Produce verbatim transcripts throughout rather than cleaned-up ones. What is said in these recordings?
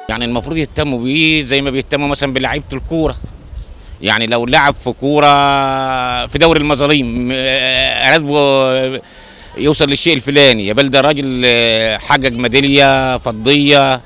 يعني المفروض يهتموا بيه زي ما بيهتموا مثلا بلعيبه الكوره. يعني لو لعب في كوره في دوري المظالم راتبه يوصل للشيء الفلاني، يا بل ده راجل حقق ميداليه فضيه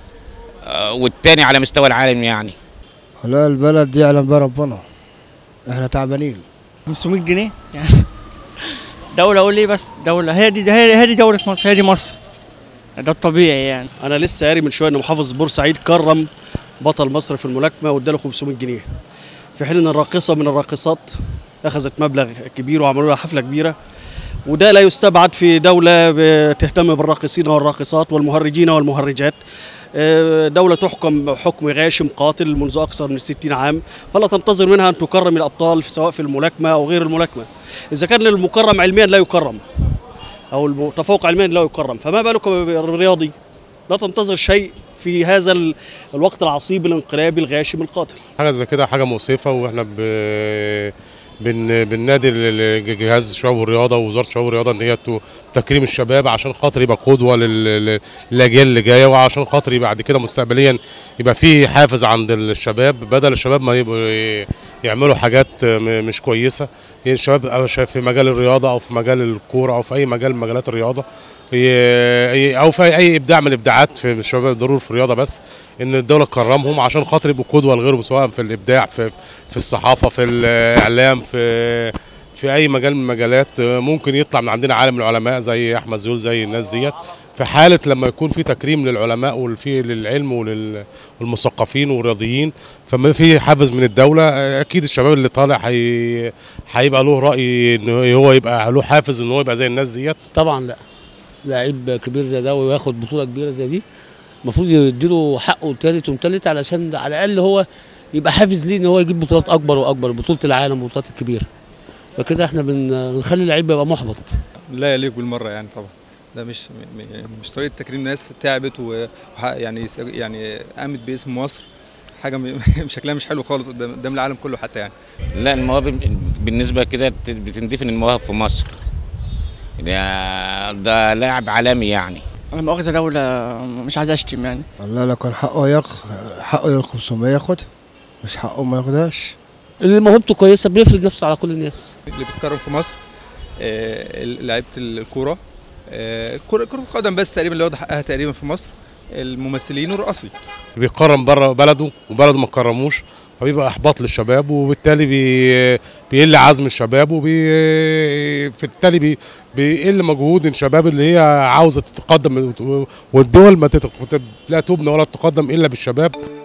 والتاني على مستوى العالم. يعني لا البلد دي يعلم بها ربنا، احنا تعبانين. خمسمية جنيه يعني دولة أقول إيه؟ بس دولة هي دي هي دي دولة مصر، هي دي مصر، ده الطبيعي. يعني أنا لسه قاري من شوية إن محافظ بورسعيد كرم بطل مصر في الملاكمة واداله خمسمية جنيه، في حين إن الراقصة من الراقصات أخذت مبلغ كبير وعملوا لها حفلة كبيرة، وده لا يستبعد في دولة بتهتم بالراقصين والراقصات والمهرجين والمهرجات. دولة تحكم حكم غاشم قاتل منذ أكثر من ستين عام، فلا تنتظر منها أن تكرم الأبطال سواء في الملاكمة أو غير الملاكمة. إذا كان المكرم علميا لا يكرم أو المتفوق علميا لا يكرم، فما بالك بالرياضي؟ لا تنتظر شيء في هذا الوقت العصيب الانقلابي الغاشم القاتل. حاجة زي كده حاجة مؤسفة، وإحنا ب بن بننادي الجهاز الشباب والرياضه ووزاره الشباب والرياضه ان هي تكريم الشباب عشان خاطر يبقى قدوه للاجيال اللي جايه، وعشان خاطر يبقى بعد كده مستقبليا يبقى في حافز عند الشباب، بدل الشباب ما يبقوا يعملوا حاجات مش كويسه. الشباب في مجال الرياضه او في مجال الكوره او في اي مجال من مجالات الرياضه او في اي ابداع من الابداعات في الشباب، ضروري في الرياضه بس ان الدوله تكرمهم عشان خاطر يبقوا قدوه لغيرهم، سواء في الابداع في في الصحافه في الاعلام في في اي مجال من المجالات. ممكن يطلع من عندنا عالم العلماء زي احمد زويل زي الناس ديت، في حاله لما يكون في تكريم للعلماء وفي للعلم والمثقفين والرياضيين، فما في حافز من الدوله. اكيد الشباب اللي طالع هي هيبقى له راي ان هو يبقى له حافز ان هو يبقى زي الناس ديت. طبعا لا، لعيب كبير زي ده وياخد بطوله كبيره زي دي المفروض يديله حقه تالت ومتلت، علشان على الاقل هو يبقى حافز ليه ان هو يجيب بطولات اكبر واكبر، بطوله العالم والبطولات الكبيره. فكده احنا بنخلي اللعيب يبقى محبط. لا يليق بالمره يعني طبعا، ده مش مش طريقه تكريم ناس تعبت ويعني يعني قامت باسم مصر، حاجه شكلها مش حلو خالص قدام قدام العالم كله حتى. يعني لا المواهب بالنسبه كده بتندفن المواهب في مصر، ده لاعب عالمي. يعني أنا مؤاخذة دولة مش عايز أشتم يعني. والله لو كان حقه ياخد حقه ال خمسمية ياخد، مش حقه ما ياخدهاش. اللي موهبته كويسة بيفرض نفسه على كل الناس. اللي بيتكرم في مصر لعيبة الكورة، كرة القدم بس تقريبا اللي واخد حقها تقريبا في مصر، الممثلين والرقصين. بيكرم بره بلده وبلده ما كرموش، فبيبقى احباط للشباب، وبالتالي بي بيقل عزم الشباب، وبالتالي بي بيقل مجهود الشباب اللي هي عاوزه تتقدم، والدول ما لا تبنى ولا تتقدم الا بالشباب.